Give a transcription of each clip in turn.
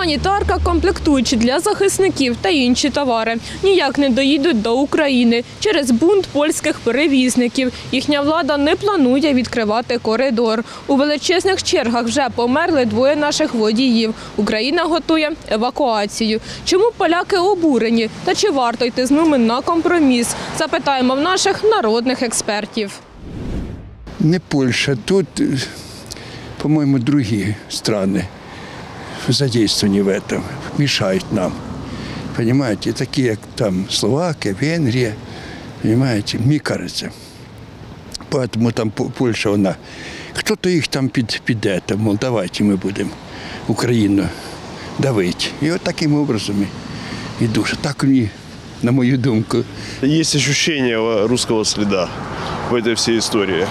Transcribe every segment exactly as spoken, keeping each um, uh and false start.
Гуманітарка, комплектуючі для захисників та інші товари ніяк не доїдуть до України через бунт польських перевізників. Їхня влада не планує відкривати коридор. У величезних чергах вже померли двоє наших водіїв. Україна готує евакуацію. Чому поляки обурені? Та чи варто йти з ними на компроміс? Запитаємо в наших народних експертів. Не Польща, тут, по-моему, другие страны задействованы в этом, мешают нам. Понимаете, такие, как там Словакия, Венгрия, понимаете, мне кажется. Поэтому там Польща, вона, кто-то их там під, під это, мол, давайте мы будем Украину давить. И вот таким образом и душа. Так мне, на мою думку. Есть ощущение русского следа в этой всей истории.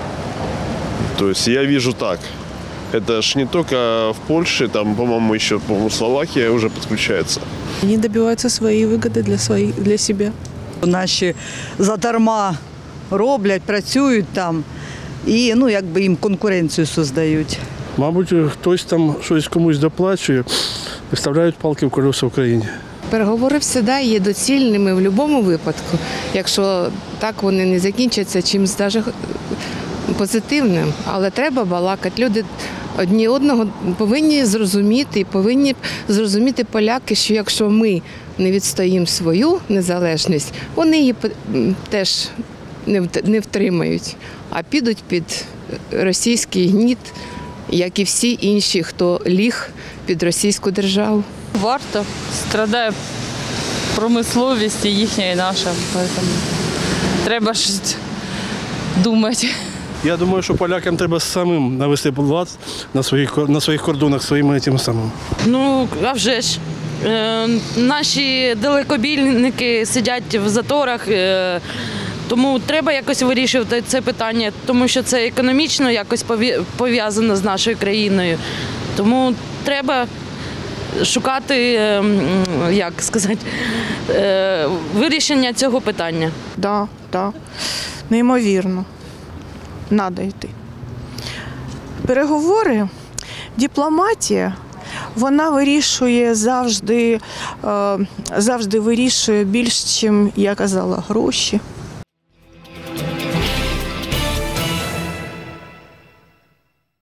То есть я вижу так. Это ж не только в Польше, там, по-моему, еще, по-моему, Словакия уже подключается. Они добиваются своей выгоды для, своих, для себя. Наші задарма роблять, працюють там і ну, якби їм конкуренцію создають. Мабуть, хтось там щось комусь доплачує, виставляють палки в колеса в Україні. Переговори завжди є доцільними в будь-якому випадку, якщо так вони не закінчаться чимось навіть позитивним. Але треба балакати. Люди одні одного повинні зрозуміти, і повинні зрозуміти поляки, що якщо ми не відстоїмо свою незалежність, вони її теж не втримають, а підуть під російський гніт, як і всі інші, хто ліг під російську державу. Варто. Страдає промисловість і їхня, і наша. Тому треба щось думати. Я думаю, що полякам треба самим навести лад на своїх, на своїх кордонах своїми тим самим. Ну, а вже ж. Е, наші далекобійники сидять в заторах, е, тому треба якось вирішувати це питання, тому що це економічно якось пов'язано з нашою країною. Тому треба шукати, як сказати, вирішення цього питання. Так, так, неймовірно. Надо йти. Переговори, дипломатія, вона вирішує завжди, завжди вирішує більш, чим я казала, гроші.